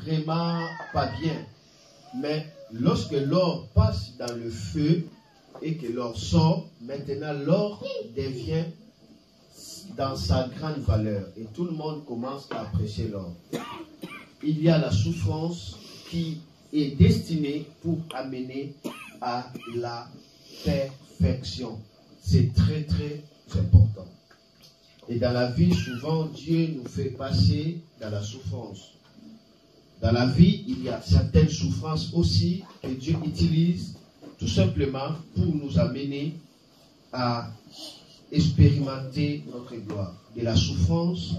vraiment pas bien. Mais lorsque l'or passe dans le feu et que l'or sort, maintenant l'or devient dans sa grande valeur. Et tout le monde commence à apprécier l'or. Il y a la souffrance qui est destinée pour amener à la perfection. C'est très très important. Et dans la vie, souvent, Dieu nous fait passer dans la souffrance. Dans la vie, il y a certaines souffrances aussi que Dieu utilise tout simplement pour nous amener à expérimenter notre gloire. De la souffrance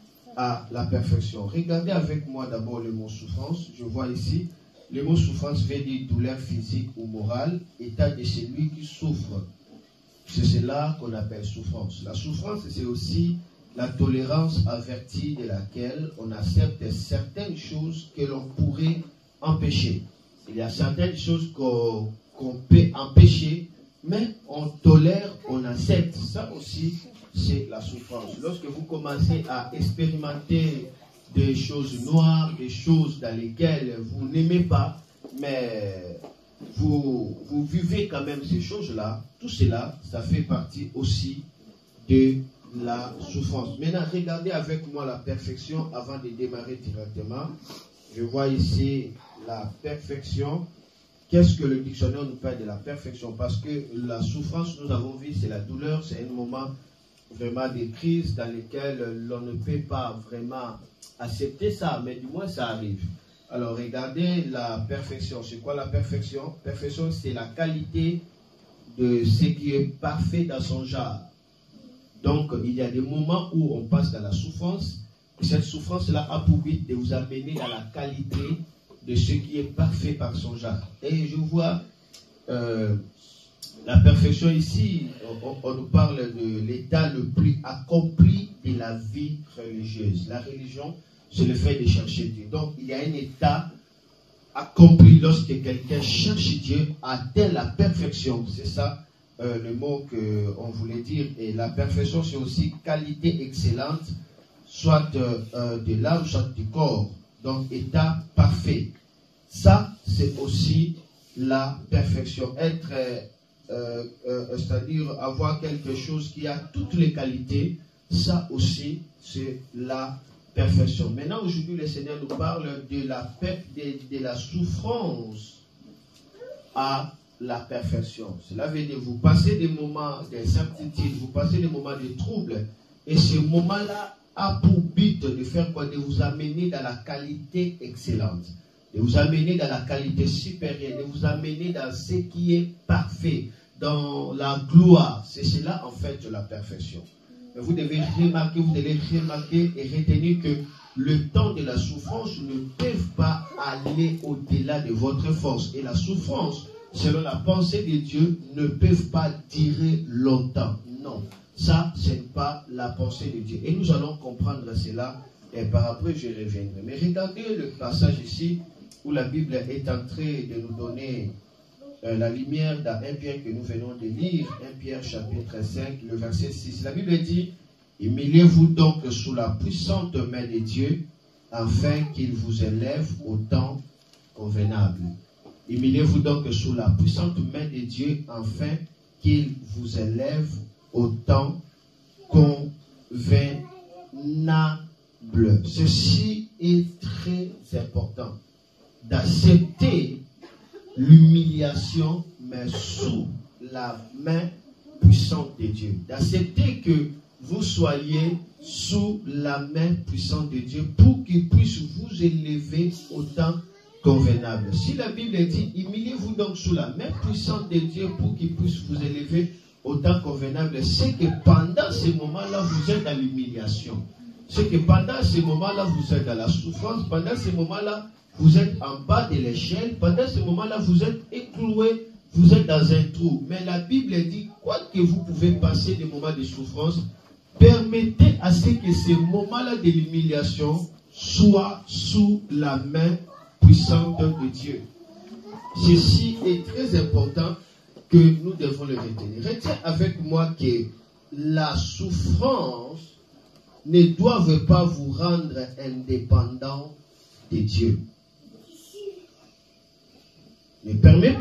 à la perfection. Regardez avec moi d'abord le mot souffrance. Je vois ici, le mot souffrance veut dire douleur physique ou morale, état de celui qui souffre. C'est cela qu'on appelle souffrance. La souffrance, c'est aussi la tolérance avertie de laquelle on accepte certaines choses que l'on pourrait empêcher. Il y a certaines choses qu'on peut empêcher, mais on tolère, on accepte. Ça aussi, c'est la souffrance. Lorsque vous commencez à expérimenter des choses noires, des choses dans lesquelles vous n'aimez pas, mais vous vivez quand même ces choses-là, tout cela, ça fait partie aussi de la souffrance. Maintenant, regardez avec moi la perfection avant de démarrer directement. Je vois ici la perfection. Qu'est-ce que le dictionnaire nous parle de la perfection? Parce que la souffrance, nous avons vu, c'est la douleur, c'est un moment vraiment de crise dans lequel l'on ne peut pas vraiment accepter ça, mais du moins ça arrive. Alors regardez la perfection. C'est quoi la perfection? Perfection, c'est la qualité de ce qui est parfait dans son genre. Donc il y a des moments où on passe dans la souffrance, et cette souffrance-là a pour but de vous amener dans la qualité de ce qui est parfait par son genre. Et je vois la perfection ici, on nous parle de l'état le plus accompli de la vie religieuse. La religion, c'est le fait de chercher Dieu. Donc, il y a un état accompli lorsque quelqu'un cherche Dieu, atteint la perfection. C'est ça le mot qu'on voulait dire. Et la perfection, c'est aussi qualité excellente, soit de l'âme, soit du corps. Donc, état parfait. Ça, c'est aussi la perfection. Être, c'est-à-dire avoir quelque chose qui a toutes les qualités, ça aussi, c'est la perfection. Maintenant, aujourd'hui, le Seigneur nous parle de la souffrance à la perfection. Cela veut dire, vous passez des moments d'incertitude, vous passez des moments de trouble, et ce moment-là a pour but de faire quoi? De vous amener dans la qualité excellente, de vous amener dans la qualité supérieure, de vous amener dans ce qui est parfait, dans la gloire. C'est cela en fait la perfection. Mais vous devez remarquer et retenir que le temps de la souffrance ne peut pas aller au-delà de votre force. Et la souffrance, selon la pensée de Dieu, ne peut pas durer longtemps. Non, ça, ce n'est pas la pensée de Dieu. Et nous allons comprendre cela et par après je reviendrai. Mais regardez le passage ici où la Bible est en train de nous donner la lumière dans 1 Pierre que nous venons de lire, 1 Pierre chapitre 5, le verset 6. La Bible dit, humiliez-vous donc sous la puissante main de Dieu, afin qu'il vous élève au temps convenable. Humiliez-vous donc sous la puissante main de Dieu, afin qu'il vous élève au temps convenable. Ceci est très important, d'accepter l'humiliation, mais sous la main puissante de Dieu. D'accepter que vous soyez sous la main puissante de Dieu pour qu'il puisse vous élever au temps convenable. Si la Bible dit, humiliez-vous donc sous la main puissante de Dieu pour qu'il puisse vous élever au temps convenable, c'est que pendant ce moment-là, vous êtes dans l'humiliation. C'est que pendant ce moment-là, vous êtes dans la souffrance. Pendant ce moment-là, vous êtes en bas de l'échelle. Pendant ce moment-là, vous êtes écloué, vous êtes dans un trou. Mais la Bible dit, quoi que vous pouvez passer des moments de souffrance, permettez à ce que ces moments-là de l'humiliation soient sous la main puissante de Dieu. Ceci est très important que nous devons le retenir. Retiens avec moi que la souffrance ne doit pas vous rendre indépendant de Dieu.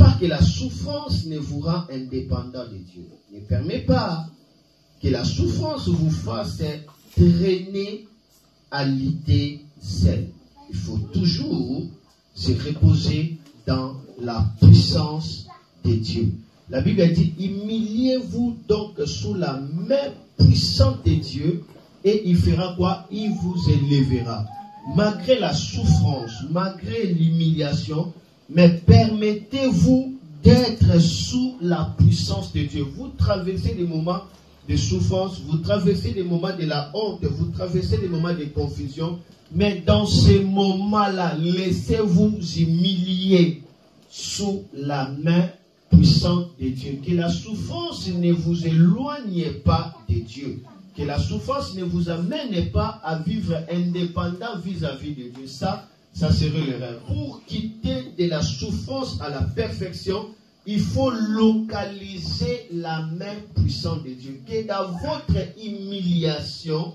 pas que la souffrance ne vous rend indépendant de Dieu. Ne permet pas que la souffrance vous fasse traîner à l'idée seule. Il faut toujours se reposer dans la puissance de Dieu. La Bible a dit, humiliez-vous donc sous la main puissante de Dieu et il fera quoi? Il vous élèvera. Malgré la souffrance, malgré l'humiliation, mais permettez-vous d'être sous la puissance de Dieu. Vous traversez des moments de souffrance, vous traversez des moments de la honte, vous traversez des moments de confusion, mais dans ces moments-là, laissez-vous humilier sous la main puissante de Dieu. Que la souffrance ne vous éloigne pas de Dieu. Que la souffrance ne vous amène pas à vivre indépendant vis-à-vis de Dieu. Ça serait l'erreur. Pour quitter de la souffrance à la perfection, il faut localiser la main puissante de Dieu. Que dans votre humiliation,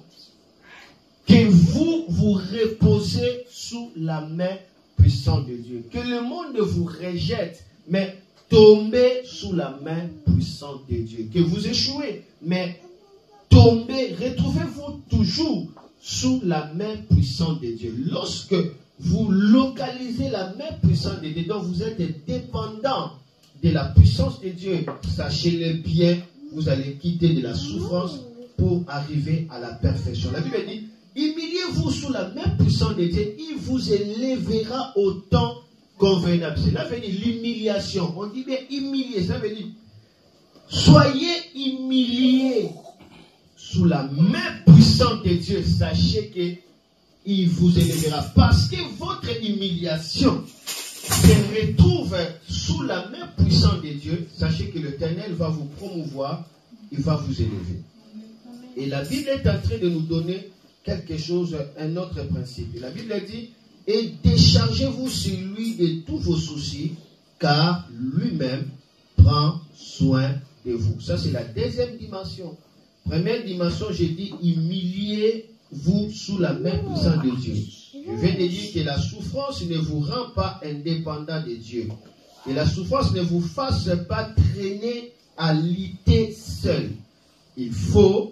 que vous vous reposez sous la main puissante de Dieu. Que le monde vous rejette, mais tombez sous la main puissante de Dieu. Que vous échouez, mais tombez, retrouvez-vous toujours sous la main puissante de Dieu. Lorsque vous localisez la main puissante de Dieu, donc vous êtes dépendant de la puissance de Dieu, sachez-le bien, vous allez quitter de la souffrance pour arriver à la perfection. La Bible dit, humiliez-vous sous la main puissante de Dieu, il vous élèvera au temps convenable. Cela veut dire l'humiliation. On dit bien humilier, ça veut dire soyez humiliés sous la main puissante de Dieu, sachez qu'il vous élèvera. Parce que votre humiliation se retrouve sous la main puissante de Dieu, sachez que l'Éternel va vous promouvoir, il va vous élever. Et la Bible est en train de nous donner quelque chose, un autre principe. La Bible dit, et déchargez-vous sur lui de tous vos soucis, car lui-même prend soin de vous. Ça, c'est la deuxième dimension. Première dimension, j'ai dit, humiliez-vous sous la main puissante de Dieu. Je viens de dire que la souffrance ne vous rend pas indépendant de Dieu. Que la souffrance ne vous fasse pas traîner à l'idée seule. Il faut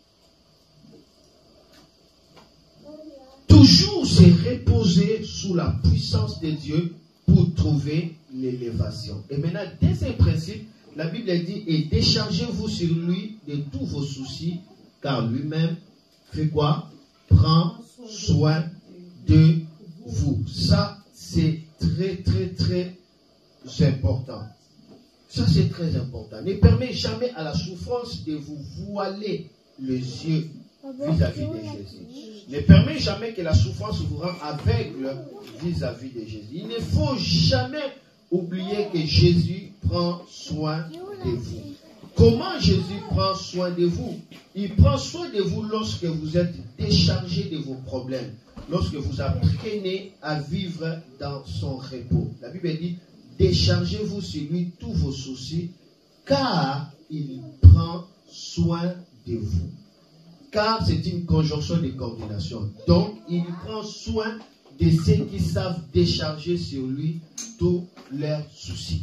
toujours se reposer sous la puissance de Dieu pour trouver l'élévation. Et maintenant, deuxième principe, la Bible dit, et déchargez-vous sur lui de tous vos soucis, car lui-même fait quoi? Prend soin de vous. Ça, c'est très, très, très important. Ça, c'est très important. Ne permet jamais à la souffrance de vous voiler les yeux vis-à-vis de Jésus. Ne permet jamais que la souffrance vous rende aveugle vis-à-vis de Jésus. Il ne faut jamais oublier que Jésus prend soin de vous. Comment Jésus prend soin de vous? Il prend soin de vous lorsque vous êtes déchargé de vos problèmes, lorsque vous apprenez à vivre dans son repos. La Bible dit, déchargez-vous sur lui tous vos soucis, car il prend soin de vous. Car c'est une conjonction de coordination. Donc, il prend soin de ceux qui savent décharger sur lui tous leurs soucis.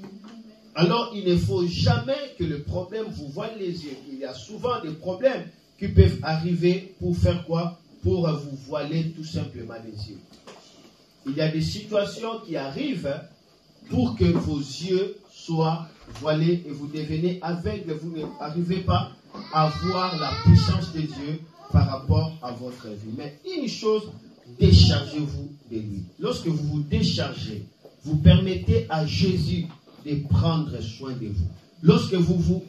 Alors, il ne faut jamais que le problème vous voile les yeux. Il y a souvent des problèmes qui peuvent arriver pour faire quoi? Pour vous voiler tout simplement les yeux. Il y a des situations qui arrivent pour que vos yeux soient voilés et vous devenez aveugles. Vous n'arrivez pas à voir la puissance de Dieu par rapport à votre vie. Mais une chose, déchargez-vous de lui. Lorsque vous vous déchargez, vous permettez à Jésus de prendre soin de vous. Lorsque vous vous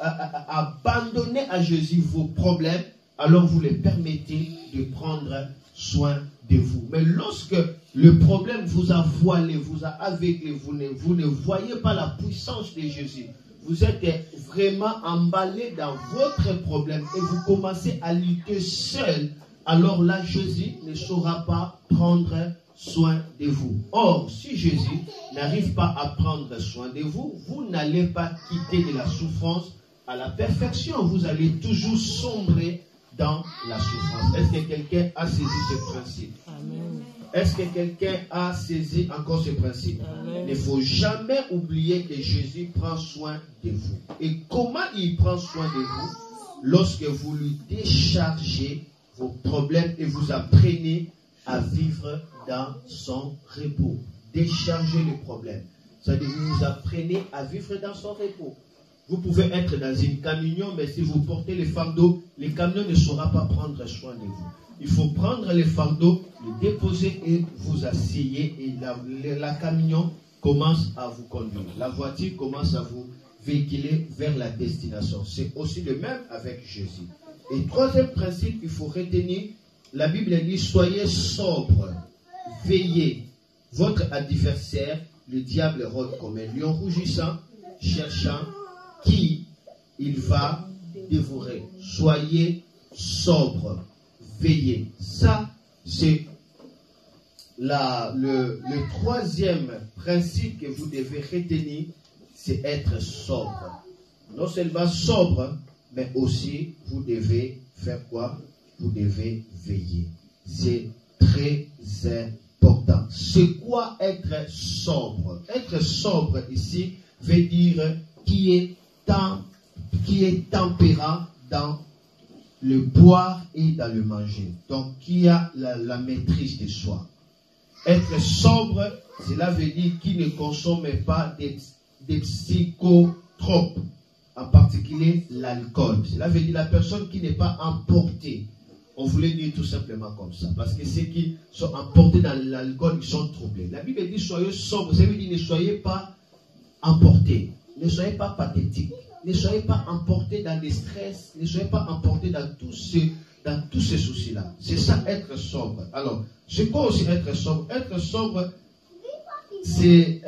abandonnez à Jésus vos problèmes, alors vous les permettez de prendre soin de vous. Mais lorsque le problème vous a voilé, vous a aveuglé, vous ne voyez pas la puissance de Jésus, vous êtes vraiment emballé dans votre problème et vous commencez à lutter seul, alors là, Jésus ne saura pas prendre soin de vous. Or, si Jésus n'arrive pas à prendre soin de vous, vous n'allez pas quitter de la souffrance à la perfection. Vous allez toujours sombrer dans la souffrance. Est-ce que quelqu'un a saisi ce principe? Amen. Est-ce que quelqu'un a saisi encore ce principe? Il ne faut jamais oublier que Jésus prend soin de vous. Et comment il prend soin de vous? Lorsque vous lui déchargez vos problèmes et vous apprenez à vivre dans son repos. Déchargez les problèmes. C'est-à-dire que vous apprenez à vivre dans son repos. Vous pouvez être dans une camion, mais si vous portez les fardeaux, les camions ne sauront pas prendre soin de vous. Il faut prendre les fardeaux, les déposer et vous asseyez. Et la camion commence à vous conduire. La voiture commence à vous véhiculer vers la destination. C'est aussi le même avec Jésus. Et troisième principe, il faut retenir, la Bible dit, soyez sobres, veillez. Votre adversaire, le diable, rôde comme un lion rougissant, cherchant qui il va dévorer. Soyez sobres, veillez. Ça, c'est le troisième principe que vous devez retenir, c'est être sobre. Non seulement sobre, mais aussi vous devez faire quoi? Vous devez veiller. C'est très important. C'est quoi être sobre? Être sobre ici veut dire qui est tempérant dans le boire et dans le manger. Donc, qui a la maîtrise de soi. Être sobre, cela veut dire qui ne consomme pas des psychotropes, en particulier l'alcool. Cela veut dire la personne qui n'est pas emportée. On voulait dire tout simplement comme ça. Parce que ceux qui sont emportés dans l'alcool, ils sont troublés. La Bible dit soyez sobres. Ça veut dire ne soyez pas emportés. Ne soyez pas pathétiques. Ne soyez pas emportés dans les stress. Ne soyez pas emportés dans tous ces soucis-là. C'est ça, être sobre. Alors, c'est quoi aussi être sobre? Être sobre, c'est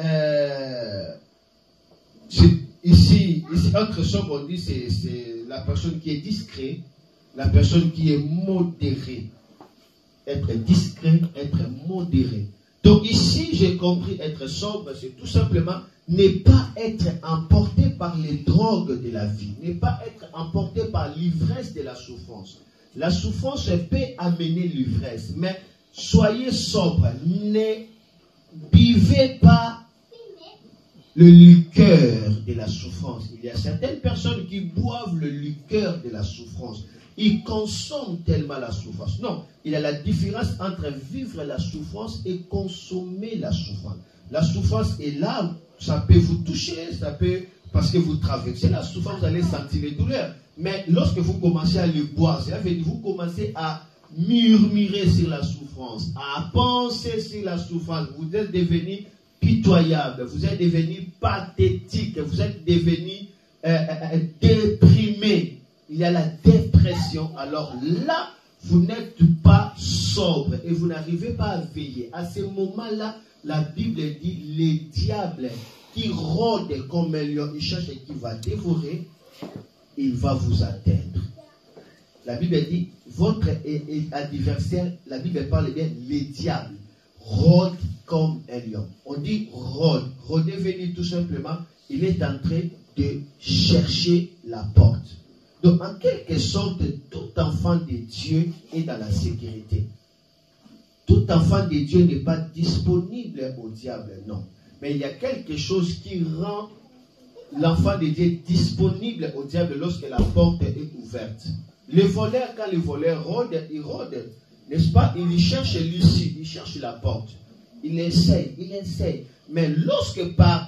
ici, être sobre, on dit, c'est la personne qui est discrète, la personne qui est modérée. Être discret, être modéré. Donc ici, j'ai compris être sobre, c'est tout simplement ne pas être emporté par les drogues de la vie, ne pas être emporté par l'ivresse de la souffrance. La souffrance peut amener l'ivresse, mais soyez sobre, ne buvez pas le liqueur de la souffrance. Il y a certaines personnes qui boivent le liqueur de la souffrance. Ils consomment tellement la souffrance. Non, il y a la différence entre vivre la souffrance et consommer la souffrance. La souffrance est là, ça peut vous toucher, ça peut, parce que vous traversez la souffrance, vous allez sentir les douleurs. Mais lorsque vous commencez à le boire, cela veut dire que vous commencez à murmurer sur la souffrance, à penser sur la souffrance. Vous êtes devenu pitoyable, vous êtes devenu pathétique, vous êtes devenu déprimé. Il y a la dépression. Alors là, vous n'êtes pas sobre et vous n'arrivez pas à veiller. À ce moment-là, la Bible dit, les diables qui rôdent comme un lion, il cherche et qui va dévorer, il va vous atteindre. La Bible dit, votre adversaire, la Bible parle bien, les diables rôdent comme un lion. On dit rôde. Rôder veut dire tout simplement, il est en train de chercher la porte. Donc, en quelque sorte, tout enfant de Dieu est dans la sécurité. Tout enfant de Dieu n'est pas disponible au diable, non. Mais il y a quelque chose qui rend l'enfant de Dieu disponible au diable lorsque la porte est ouverte. Le voleur, quand le voleur rôde, il rôde, n'est-ce pas? Il cherche l'issue, il cherche la porte. Il essaye. Mais lorsque par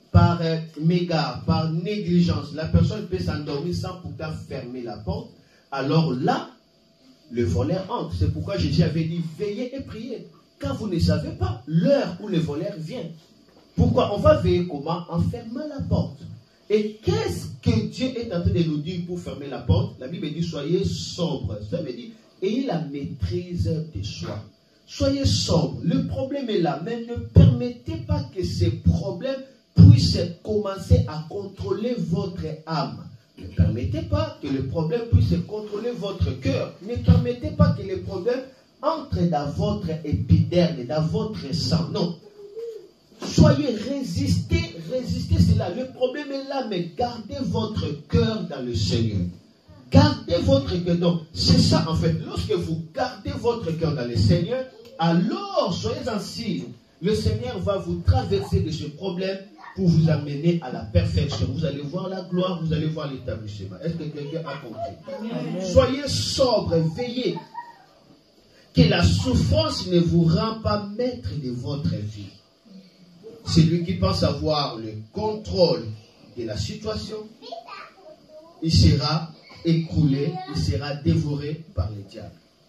mégare, par négligence, la personne peut s'endormir sans pourtant fermer la porte, alors là, le voleur entre. C'est pourquoi Jésus avait dit, veillez et priez. Quand vous ne savez pas l'heure où le voleur vient. Pourquoi? On va veiller comment? En fermant la porte. Et qu'est-ce que Dieu est en train de nous dire pour fermer la porte? La Bible dit, soyez sobres. Ça veut dire, ayez la maîtrise de soi. Soyez sobres. Le problème est là, mais ne permettez pas que ces problèmes puissent commencer à contrôler votre âme. Ne permettez pas que le problème puisse contrôler votre cœur. Ne permettez pas que les problèmes entrent dans votre épiderme, dans votre sang. Non. Soyez résistez cela. Le problème est là, mais gardez votre cœur dans le Seigneur. Gardez votre cœur. Donc, c'est ça en fait. Lorsque vous gardez votre cœur dans le Seigneur, alors soyez en signe. Le Seigneur va vous traverser de ce problème pour vous amener à la perfection. Vous allez voir la gloire, vous allez voir l'établissement. Est-ce que quelqu'un a compris? Amen. Soyez sobre, veillez. Que la souffrance ne vous rend pas maître de votre vie. Celui qui pense avoir le contrôle de la situation, il sera écroulé, il sera dévoré par le diable.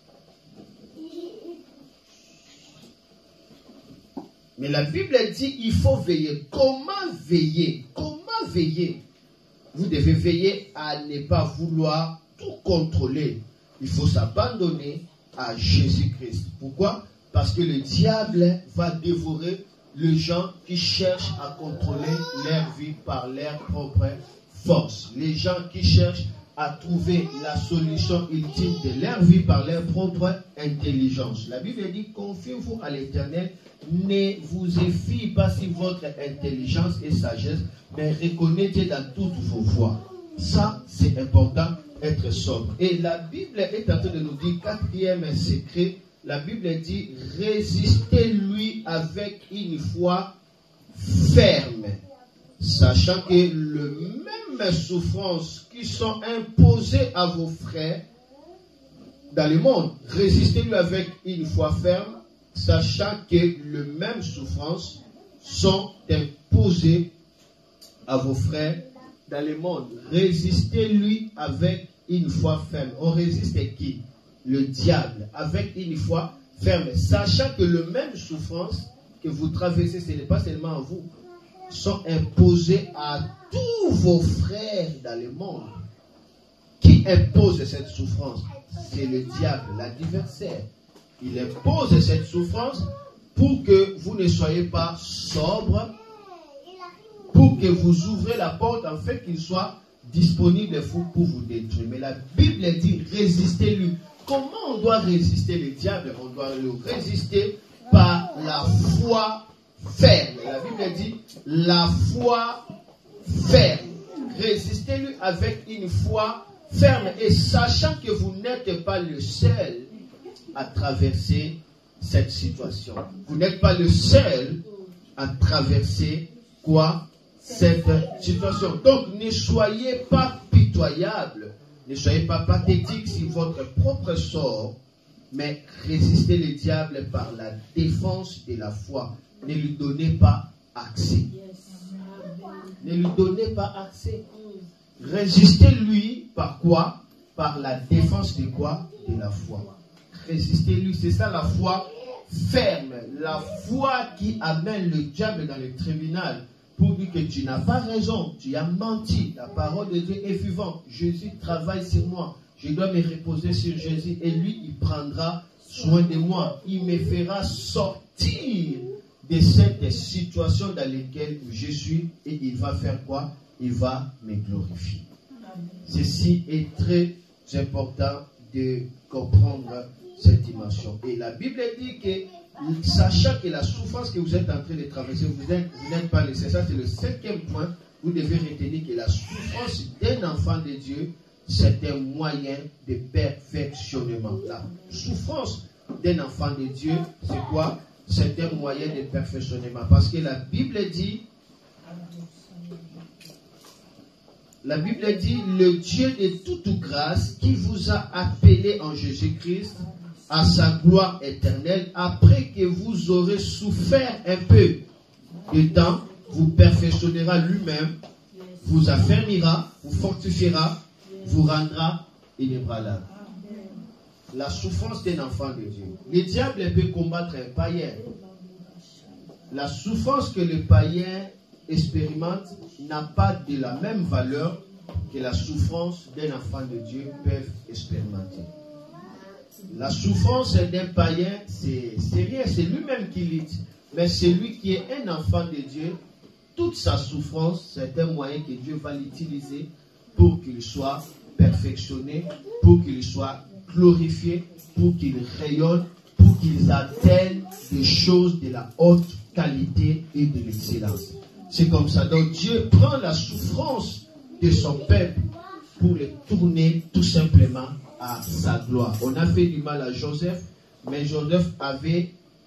Mais la Bible dit, il faut veiller. Comment veiller? Comment veiller? Vous devez veiller à ne pas vouloir tout contrôler. Il faut s'abandonner à Jésus-Christ. Pourquoi? Parce que le diable va dévorer les gens qui cherchent à contrôler leur vie par leur propre force. Les gens qui cherchent à trouver la solution ultime de leur vie par leur propre intelligence. La Bible dit, confiez-vous à l'Éternel, ne vous effie pas sur votre intelligence et sagesse, mais reconnaissez dans toutes vos voies. Ça, c'est important, être sobre. Et la Bible est en train de nous dire, quatrième secret, la Bible dit, résistez-lui avec une foi ferme, sachant que les mêmes souffrances qui sont imposées à vos frères dans le monde, résistez-lui avec une foi ferme, sachant que les mêmes souffrances sont imposées à vos frères dans le monde. Résistez-lui avec une foi ferme. On résiste à qui? Le diable, avec une foi ferme, sachant que les mêmes souffrances que vous traversez, ce n'est pas seulement à vous, sont imposées à tous vos frères dans le monde. Qui impose cette souffrance? C'est le diable, l'adversaire. Il impose cette souffrance pour que vous ne soyez pas sobre, pour que vous ouvrez la porte, en fait qu'il soit disponible pour vous détruire. Mais la Bible dit, résistez-lui. Comment on doit résister le diable? On doit le résister par la foi ferme. La Bible dit, la foi ferme. Résistez-lui avec une foi ferme et sachant que vous n'êtes pas le seul à traverser cette situation. Vous n'êtes pas le seul à traverser quoi? Cette situation. Donc ne soyez pas pitoyable, ne soyez pas pathétique sur votre propre sort, mais résistez le diable par la défense de la foi. Ne lui donnez pas accès. Ne lui donnez pas accès. Résistez-lui par quoi? Par la défense de quoi? De la foi. Résistez-lui, c'est ça la foi ferme. La foi qui amène le diable dans le tribunal pour dire que tu n'as pas raison, tu as menti. La parole de Dieu est vivante. Jésus travaille sur moi. Je dois me reposer sur Jésus et lui, il prendra soin de moi. Il me fera sortir de cette situation dans laquelle je suis et il va faire quoi? Il va me glorifier. Ceci est très important de comprendre cette dimension. Et la Bible dit que, sachant que la souffrance que vous êtes en train de traverser, vous n'êtes pas laissé. Ça, c'est le 5e point. Vous devez retenir que la souffrance d'un enfant de Dieu, c'est un moyen de perfectionnement. La souffrance d'un enfant de Dieu, c'est quoi? C'est un moyen de perfectionnement. Parce que la Bible dit, le Dieu de toute grâce qui vous a appelé en Jésus-Christ à sa gloire éternelle, après que vous aurez souffert un peu de temps, vous perfectionnera lui-même, vous affermira, vous fortifiera, vous rendra inébranlable. La souffrance d'un enfant de Dieu. Le diable peut combattre un païen. La souffrance que le païen expérimente n'a pas de la même valeur que la souffrance d'un enfant de Dieu peut expérimenter. La souffrance d'un païen, c'est rien, c'est lui-même qui lutte. Mais celui qui est un enfant de Dieu, toute sa souffrance, c'est un moyen que Dieu va l'utiliser pour qu'il soit perfectionné, pour qu'il soit glorifié, pour qu'il rayonne, pour qu'il atteigne des choses de la haute qualité et de l'excellence. C'est comme ça. Donc Dieu prend la souffrance de son peuple pour le tourner tout simplement à sa gloire. On a fait du mal à Joseph, mais Joseph avait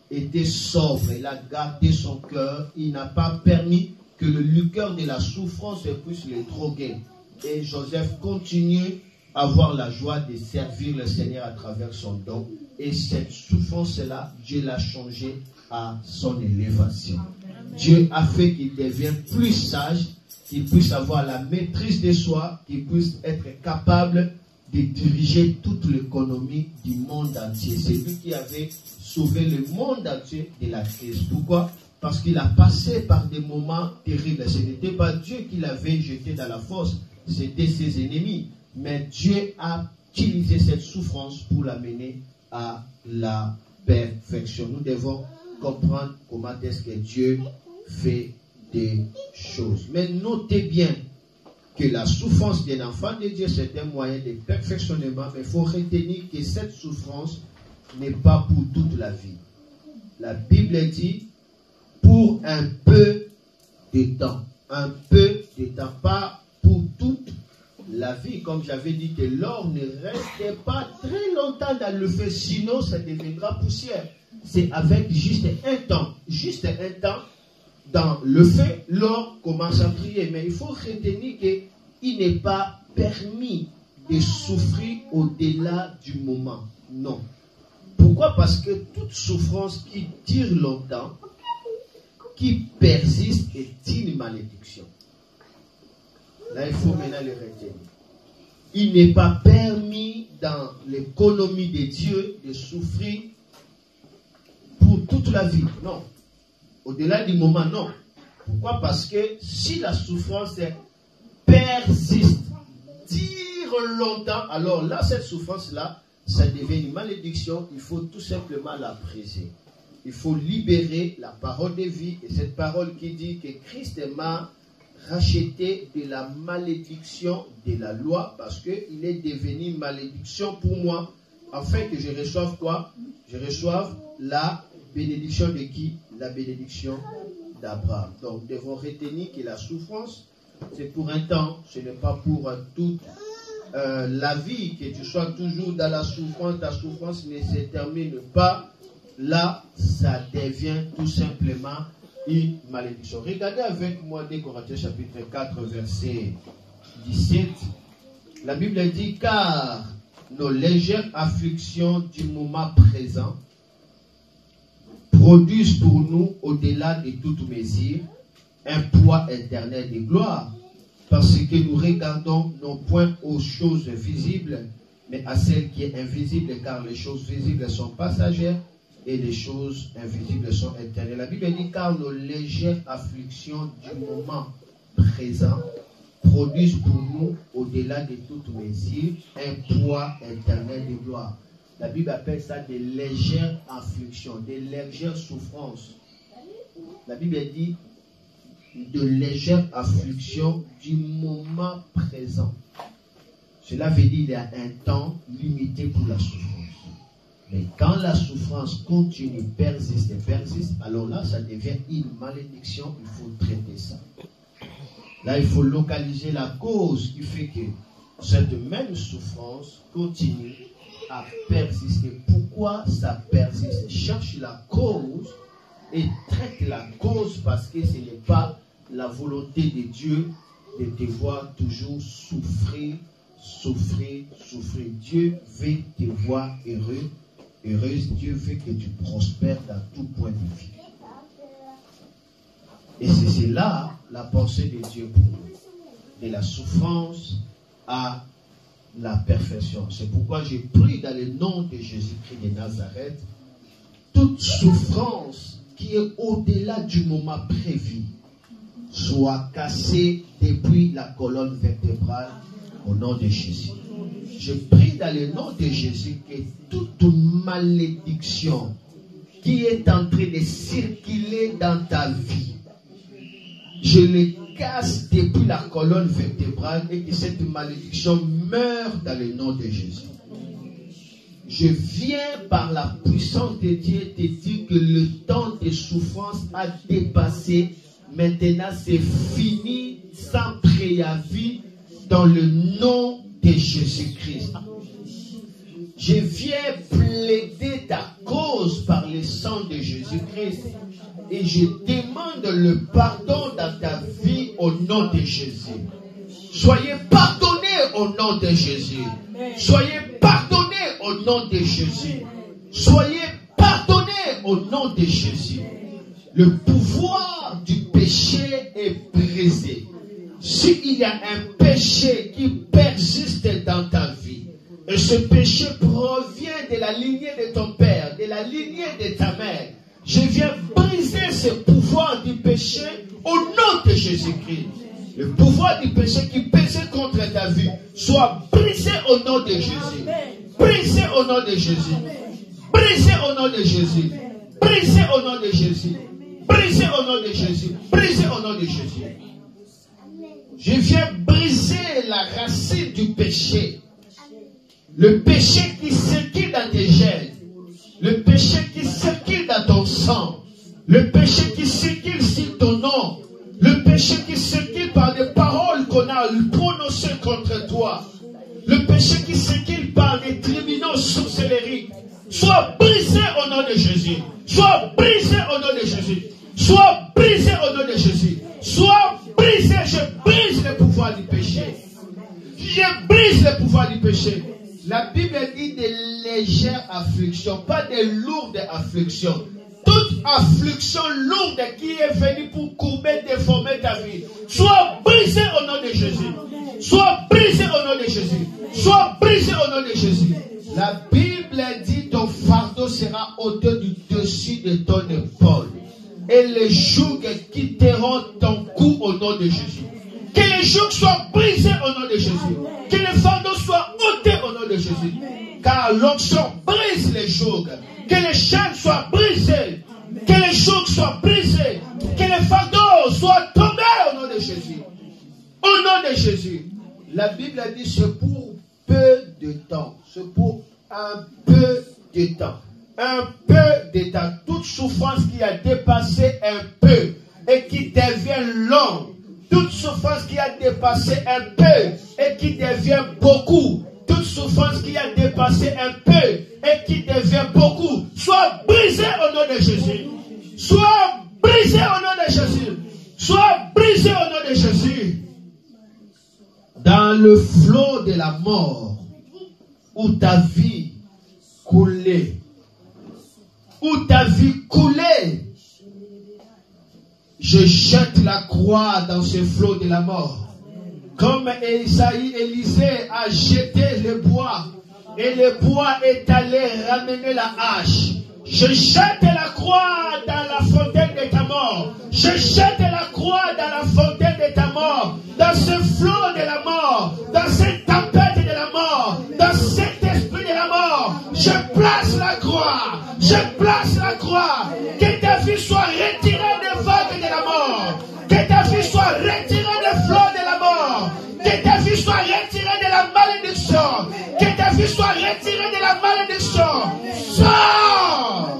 été sobre, il a gardé son cœur, il n'a pas permis que le liqueur de la souffrance puisse le droguer. Et Joseph continue à avoir la joie de servir le Seigneur à travers son don. Et cette souffrance-là, Dieu l'a changé à son élévation. Dieu a fait qu'il devienne plus sage, qu'il puisse avoir la maîtrise de soi, qu'il puisse être capable de diriger toute l'économie du monde entier. C'est lui qui avait sauvé le monde entier de la crise. Pourquoi? Parce qu'il a passé par des moments terribles. Ce n'était pas Dieu qui l'avait jeté dans la fosse, c'était ses ennemis. Mais Dieu a utilisé cette souffrance pour l'amener à la perfection. Nous devons comprendre comment est-ce que Dieu fait des choses. Mais notez bien que la souffrance d'un enfant de Dieu, c'est un moyen de perfectionnement, mais il faut retenir que cette souffrance n'est pas pour toute la vie. La Bible dit pour un peu de temps. Un peu de temps, pas pour toute la vie. Comme j'avais dit que l'or ne reste pas très longtemps dans le feu, sinon ça deviendra poussière. C'est avec juste un temps dans le feu, l'or commence à briller. Mais il faut retenir qu'il n'est pas permis de souffrir au-delà du moment. Non. Pourquoi? Parce que toute souffrance qui dure longtemps, qui persiste, est une malédiction. Là, il faut maintenant le retenir. Il n'est pas permis dans l'économie de Dieu de souffrir pour toute la vie. Non. Au-delà du moment, non. Pourquoi? Parce que si la souffrance persiste, dure longtemps, alors là, cette souffrance-là, ça devient une malédiction. Il faut tout simplement la briser. Il faut libérer la parole de vie. Et cette parole qui dit que Christ m'a racheté de la malédiction de la loi, parce qu'il est devenu une malédiction pour moi, afin que je reçoive quoi? Je reçoive la bénédiction de qui? La bénédiction d'Abraham. Donc nous devons retenir que la souffrance, c'est pour un temps, ce n'est pas pour toute la vie, que tu sois toujours dans la souffrance. Ta souffrance ne se termine pas. Là, ça devient tout simplement une malédiction. Regardez avec moi 2 Corinthiens chapitre 4 verset 17. La Bible dit: car nos légères afflictions du moment présent produisent pour nous, au-delà de toute mesure, un poids éternel de gloire, parce que nous regardons non point aux choses visibles, mais à celles qui sont invisibles, car les choses visibles sont passagères et les choses invisibles sont éternelles. La Bible dit: car nos légères afflictions du moment présent produisent pour nous, au-delà de toute mesure, un poids éternel de gloire. La Bible appelle ça des légères afflictions, des légères souffrances. La Bible dit de légères afflictions du moment présent. Cela veut dire qu'il y a un temps limité pour la souffrance. Mais quand la souffrance continue, persiste, alors là, ça devient une malédiction. Il faut traiter ça. Là, il faut localiser la cause qui fait que cette même souffrance continue à persister. Pourquoi ça persiste? Cherche la cause et traite la cause, parce que ce n'est pas la volonté de Dieu de te voir toujours souffrir. Dieu veut te voir heureuse. Dieu veut que tu prospères dans tout point de vue. Et c'est cela la pensée de Dieu pour nous. De la souffrance à la perfection. C'est pourquoi je prie dans le nom de Jésus-Christ de Nazareth, toute souffrance qui est au-delà du moment prévu soit cassée depuis la colonne vertébrale au nom de Jésus. Je prie dans le nom de Jésus que toute malédiction qui est en train de circuler dans ta vie, je le casse depuis la colonne vertébrale et que cette malédiction meure dans le nom de Jésus. Je viens par la puissance de Dieu te dire que le temps de souffrance a dépassé. Maintenant, c'est fini sans préavis dans le nom de Jésus-Christ. Je viens plaider ta cause par le sang de Jésus-Christ. Et je demande le pardon dans ta vie au nom de Jésus. Soyez pardonnés au nom de Jésus. Soyez pardonnés au nom de Jésus. Soyez pardonnés au nom de Jésus. Le pouvoir du péché est brisé. S'il y a un péché qui persiste dans ta vie, et ce péché provient de la lignée de ton père, de la lignée de ta mère, je viens briser ce pouvoir du péché au nom de Jésus-Christ. Le pouvoir du péché qui pèse contre ta vie soit brisé au nom de Jésus. Brisé au nom de Jésus. Brisé au nom de Jésus. Brisé au nom de Jésus. Brisé au nom de Jésus. Brisé au nom de Jésus. Je viens briser la racine du péché. Le péché qui circule dans tes gènes. Le péché qui circule dans ton sang. Le péché qui circule sur ton nom. Le péché qui circule par des paroles qu'on a prononcées contre toi. Le péché qui circule par des tribunaux sorcelleries. Sois brisé au nom de Jésus. Sois brisé au nom de Jésus. Sois brisé au nom de Jésus. Sois brisé. Je brise le pouvoir du péché. Je brise le pouvoir du péché. La Bible dit de légères afflictions, pas de lourdes afflictions. Toute affliction lourde qui est venue pour courber, déformer ta vie, sois brisé au nom de Jésus. Sois brisé au nom de Jésus. Sois brisé au nom de Jésus. La Bible dit ton fardeau sera ôté du dessus de ton épaule. Et les jougs quitteront ton cou au nom de Jésus. Que les jougs soient brisés au nom de Jésus. Que les fardeaux soient ôtés au nom de Jésus. Car l'onction brise les jougs. Que les chaînes soient brisées. Que les jougs soient brisés. Que les fardeaux soient tombés au nom de Jésus. Au nom de Jésus. La Bible a dit c'est pour peu de temps. C'est pour un peu de temps. Un peu de temps. Toute souffrance qui a dépassé un peu et qui devient longue. Toute souffrance qui a dépassé un peu et qui devient beaucoup. Toute souffrance qui a dépassé un peu et qui devient beaucoup. Soit brisée au nom de Jésus. Soit brisée au nom de Jésus. Soit brisée au nom de Jésus. Dans le flot de la mort, où ta vie coulait, où ta vie coulait, je jette la croix dans ce flot de la mort. Comme Élisée a jeté le bois, et le bois est allé ramener la hache. Je jette la croix dans la fontaine de ta mort. Je jette la croix dans la fontaine de ta mort. Dans ce flot de la mort. Dans cette tempête de la mort. Dans cet esprit de la mort. Je place la croix. Je place la croix. Que ta vie soit retirée des vagues de la mort. Que ta vie soit retirée des flots de la mort. Que ta vie soit retirée de la malédiction. Que ta vie soit retirée de la malédiction. Sors!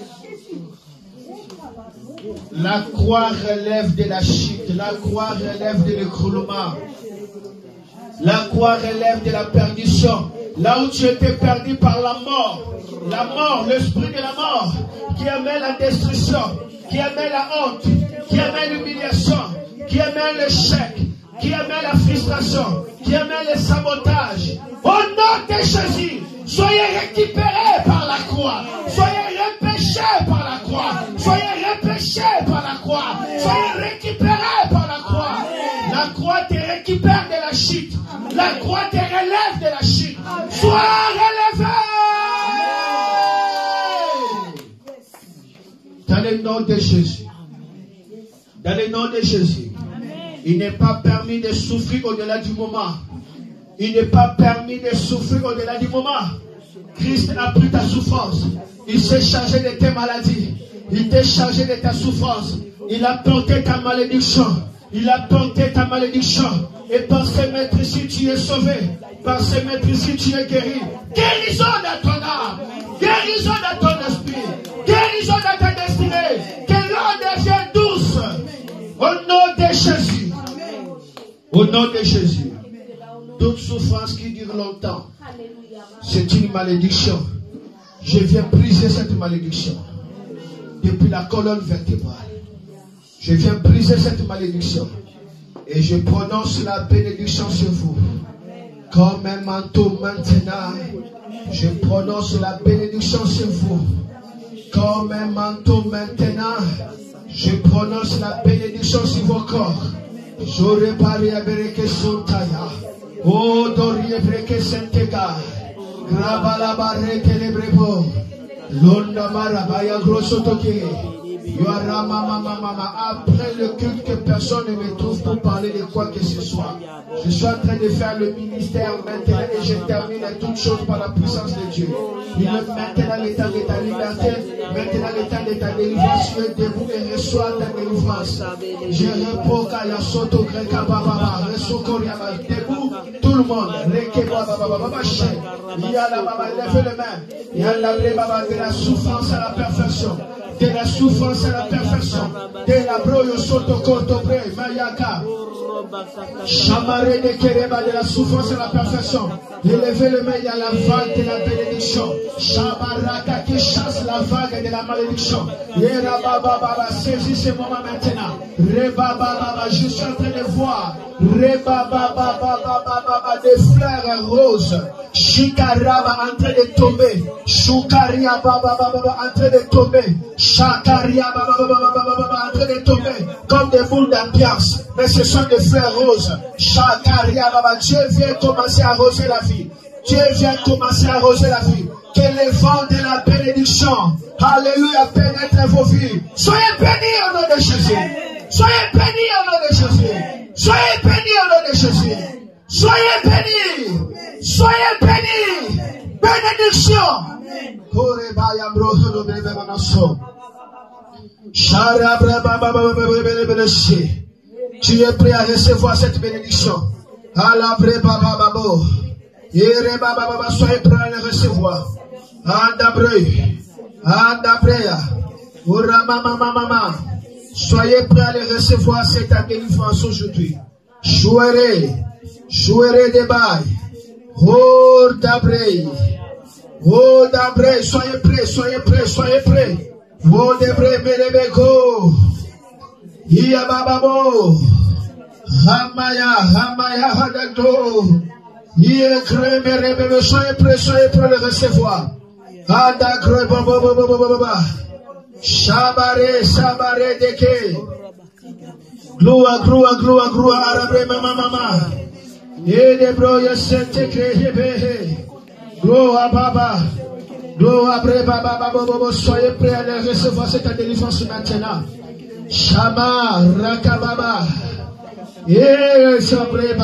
La croix relève de la chute. La croix relève de l'écroulement. La croix relève de la perdition. Là où tu étais perdu par la mort, l'esprit de la mort, qui amène la destruction, qui amène la honte, qui amène l'humiliation, qui amène l'échec, qui amène la frustration, qui amène le sabotage. Au nom de Jésus, soyez récupérés par la croix. Soyez repêchés par la croix. Soyez repêchés par la croix. Soyez récupérés par la croix. La croix te récupère de la chute. La croix te relève de la chute. Sois relevé. Dans le nom de Jésus. Dans le nom de Jésus. Il n'est pas permis de souffrir au-delà du moment. Il n'est pas permis de souffrir au-delà du moment. Christ a pris ta souffrance. Il s'est chargé de tes maladies. Il t'est chargé de ta souffrance. Il a porté ta malédiction. Il a porté ta malédiction. Et par ce maître ici, tu es sauvé. Par ce maître ici, tu es guéri. Guérison dans ton âme. Guérison dans ton esprit. Guérison dans ta destinée. Que l'eau devienne douce. Au nom de Jésus. Au nom de Jésus. toute souffrance qui dure longtemps, c'est une malédiction. Je viens briser cette malédiction. Depuis la colonne vertébrale. Je viens briser cette malédiction. Et je prononce la bénédiction sur vous. Comme un manteau maintenant. Je prononce la bénédiction sur vous. Comme un manteau maintenant. Je prononce la bénédiction sur vos corps. J'aurais parlé à Bereke Sontaya. Oh, Dorie Breke Sentega. Grabala Barre Telebrebo. Londa Marabaya Grossotoke. Après le culte, que personne ne me trouve pour parler de quoi que ce soit. Je suis en train de faire le ministère maintenant et je termine toutes choses par la puissance de Dieu. Il est maintenant l'état de ta liberté, maintenant l'état de ta délivrance. Tu es debout et reçois ta délivrance. Je repose Kaya Soto Greka Baba, Resokoriama, debout, tout le monde. Rekeba Baba, il y a la Baba, lève le main. Il y a la Baba de la souffrance à la perfection. De la souffrance à la perfection. De la broyo soto koto bre mayaka. Chamare de Kereba de la souffrance à la perfection. Élevez le main, il y a la vague de la bénédiction. Chabaraka qui chasse la vague de la malédiction. Yera baba baba, saisis ce moment maintenant. Reba baba, je suis en train de voir. Reba baba baba, des fleurs roses. Shikaraba en train de tomber. Shukaria baba en train de tomber. Shakaria baba en train de tomber. Comme des boules d'ambiance. Mais ce sont des fleurs roses. Shakaria baba. Dieu vient commencer à arroser la vie. Dieu vient commencer à arroser la vie. Que les vents de la bénédiction, alléluia, pénètrent vos vies. Soyez bénis au nom de Jésus. Soyez bénis au nom de Jésus. Soyez bénis au nom de Jésus. Soyez bénis. Soyez bénis. Bénédiction. Tu es prêt à recevoir cette bénédiction. Soyez prêt à le recevoir. Soyez prêt à le recevoir cette délivrance aujourd'hui. Jouerez des bails. Oh d'abré, soyez prêts. Oh d'abré, melebego. Iya bababo. Hamaya hadato. Iya kreme, soyez prêts à le recevoir. Adakre baba. Sabare deke. Gloa, arabe mama. Ede bro ya sente krebe. Gloa baba. Gloa bre baba. Soyez prêts à le recevoir cette délivrance maintenant. Shama rakababa. Sabre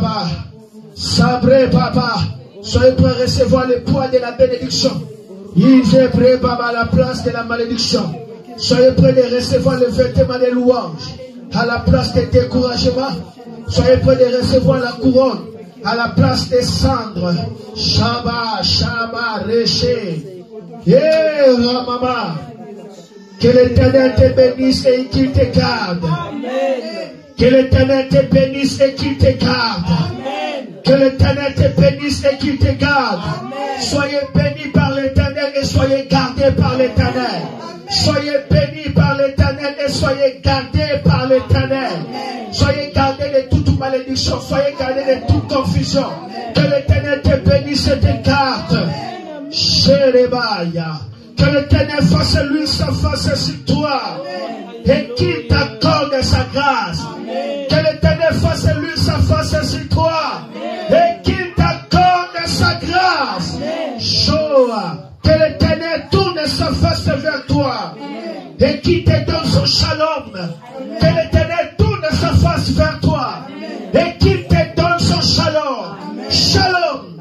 baba. Soyez prêts à recevoir le poids de la bénédiction. Il est prêt à la place de la malédiction. Soyez prêts de recevoir le vêtement des louanges à la place des découragements. Soyez prêts de recevoir la couronne à la place des cendres. Shaba, Reché. Ramama. Que l'Éternel te bénisse et qu'il te garde. Que l'Éternel te bénisse et qu'il te garde. Que l'Éternel te bénisse et qu'il te garde. Soyez bénis par l'Éternel et soyez gardés par l'Éternel. Soyez bénis par l'Éternel et soyez gardés par l'Éternel. Soyez gardés de toute malédiction. Soyez gardés de toute confusion. Que l'Éternel te bénisse et te garde. Sherebaya. Que l'Éternel fasse lui sa face sur toi et qu'il t'accorde sa grâce. Que l'Éternel fasse lui sa face sur toi et qu'il t'accorde sa grâce. Shoah. Que l'Éternel tourne sa face vers toi et qu'il te donne son shalom. Que l'Éternel tourne sa face vers toi et qu'il te donne son shalom. Shalom.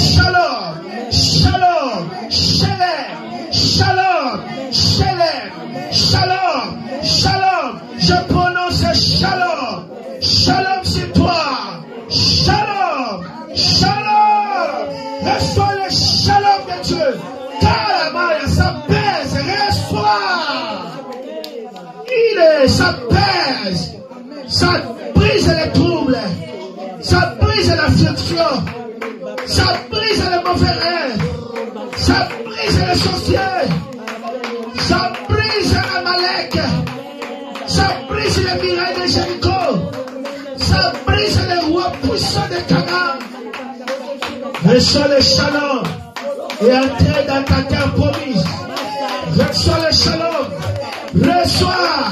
Je prononce shalom. Shalom sur toi. Shalom. Reçois le shalom de Dieu. Calamaya, ça pèse. Reçois. Ça pèse. Ça brise les troubles. Ça brise l'affliction. Ça brise les mauvais rêves. Ça brise les sorciers. Ça brise Amalek. Ça brise les murailles de Jéricho. Ça brise les rois puissants de Canaan. Reçois le shalom et entrez dans ta terre promise. Reçois le shalom. Reçois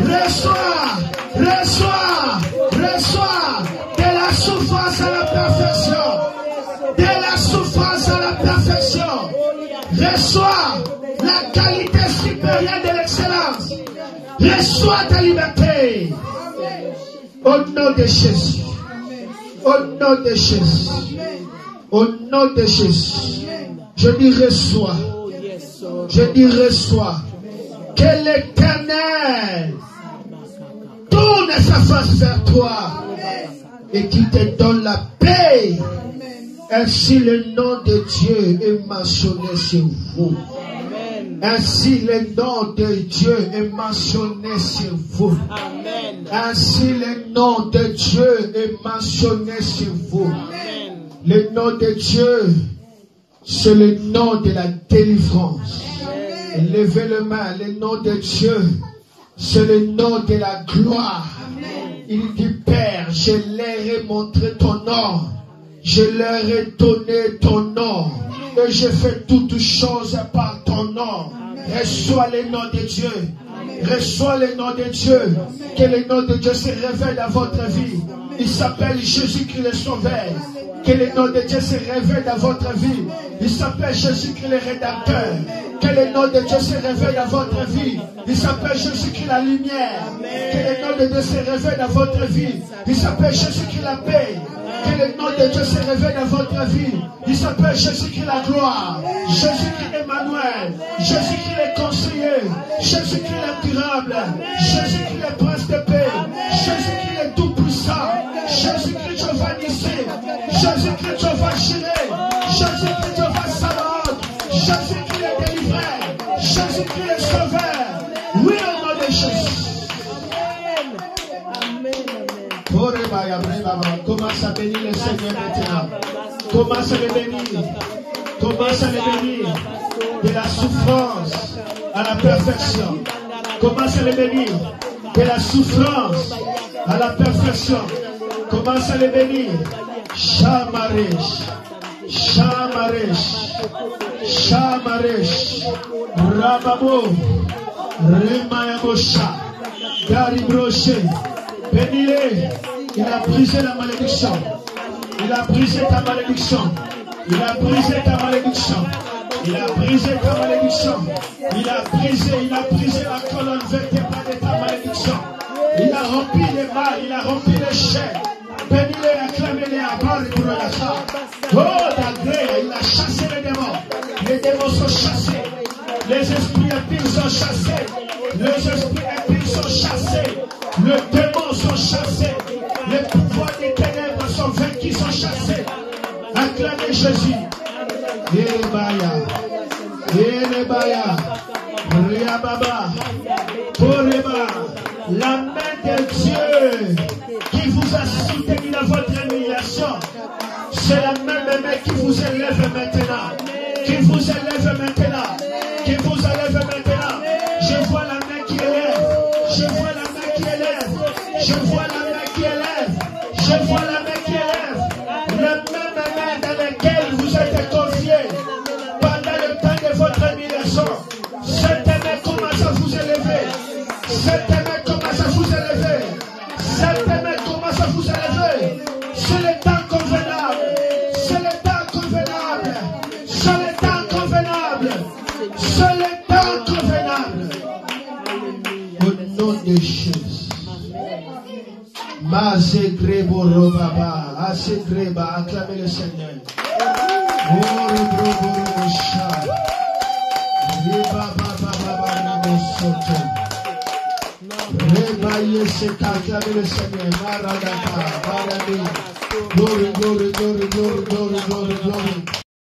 de la souffrance à la perfection. De la souffrance à la perfection. Reçois la qualité supérieure de l'excellence. Reçois ta liberté. Au nom de Jésus. Au nom de Jésus. Au nom de Jésus. Je dis reçois. Je dis reçois. Que l'Éternel tourne sa face vers toi et qu'il te donne la paix. Ainsi le nom de Dieu est mentionné sur vous. Ainsi le nom de Dieu est mentionné sur vous. Ainsi le nom de Dieu est mentionné sur vous. Le nom de Dieu, c'est le nom de la délivrance. Levez le main, le nom de Dieu, c'est le nom de la gloire. Il dit, Père, je leur ai montré ton nom. Je leur ai donné ton nom. Et je fais toutes choses par ton nom. Reçois le nom de Dieu. Reçois le nom de Dieu. Que le nom de Dieu se révèle dans votre vie. Il s'appelle Jésus-Christ le Sauveur. Que le nom de Dieu se révèle dans votre vie. Il s'appelle Jésus-Christ le Rédempteur. Que le nom de Dieu se révèle dans votre vie. Il s'appelle Jésus-Christ la lumière. Que le nom de Dieu se révèle dans votre vie. Il s'appelle Jésus-Christ la paix. Que le nom de Dieu se révèle dans votre vie. Il s'appelle Jésus-Christ la gloire. Jésus-Christ Emmanuel. Jésus-Christ le conseiller. Jésus-Christ le durable. Jésus-Christ le prince de paix. Jésus-Christ le tout-puissant. Jésus-Christ Jehovah Nissi. Jésus-Christ Jehovah Jireh. Jésus-Christ Jehovah Sabaoth. Jésus-Christ le délivreur. Jésus-Christ le sauveur. Oui, au nom de Jésus. Commence à bénir le Seigneur maintenant. Commence à le bénir. Commence à le bénir. De la souffrance à la perfection. Commence à le bénir. De la souffrance à la perfection. Commence à le bénir. Shamaresh. Shamaresh. Shamaresh. Rababo. Remayabosha. Daribroche. Bénis-le. Il a brisé la malédiction. Il a brisé ta malédiction. Il a brisé ta malédiction. Il a brisé ta malédiction. Il a brisé la colonne vertébrale de ta malédiction. Il a rempli les mal, il a rempli les chaînes. Bénis-le, acclamez-le à part pour la chasse. Oh, d'agré, il a chassé les démons. Les démons sont chassés. Les esprits impies sont chassés. Les esprits impies sont chassés. Les démons sont chassés. Les pouvoirs des ténèbres sont vaincus, sont chassés. Acclamez Jésus. Elebaya. Elebaya. Riababa. Poreba. La main de Dieu qui vous a soutenu dans votre humiliation, c'est la même main qui vous élève maintenant. Qui vous élève maintenant. Qui vous élève maintenant. Je vois la main qui élève. Je vois la main qui élève. Je vois la main qui élève. Je vois la main qui élève. La même main dans laquelle vous êtes confié pendant le temps de votre humiliation. Cette main commence à vous élever. Cette main commence à vous élever. Cette main commence à vous élever. C'est le temps convenable. C'est le temps convenable. C'est le temps convenable. C'est le temps convenable. Au nom de Jésus. Mazegrebo Robaba. Asegreba. Acclamez le Seigneur. Acclamez le Seigneur. Maradaka. Glory, glory, glory, glory, glory, glory, glory.